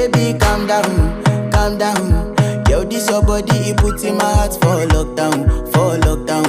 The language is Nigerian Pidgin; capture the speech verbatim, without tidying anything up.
baby, calm down, calm down. Yo, this your body, it puts in my heart for lockdown, for lockdown,